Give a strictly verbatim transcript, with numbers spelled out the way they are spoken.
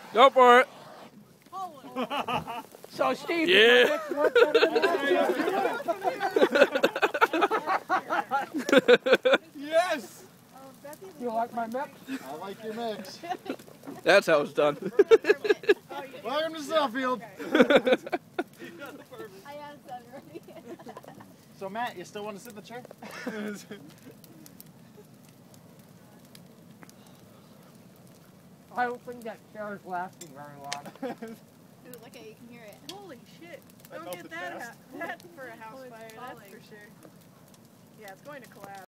Go for it. So, Steve, Yeah. Yes! you like my mix? I like your mix. That's how it's done. Welcome to Suffield. So Matt, you still want to sit in the chair? I don't think that chair is lasting very long. Ooh, look at you can hear it. Holy shit. That Don't get melted that, fast. ha that for a house Oh, it's fire, falling. that's for sure. Yeah, it's going to collapse.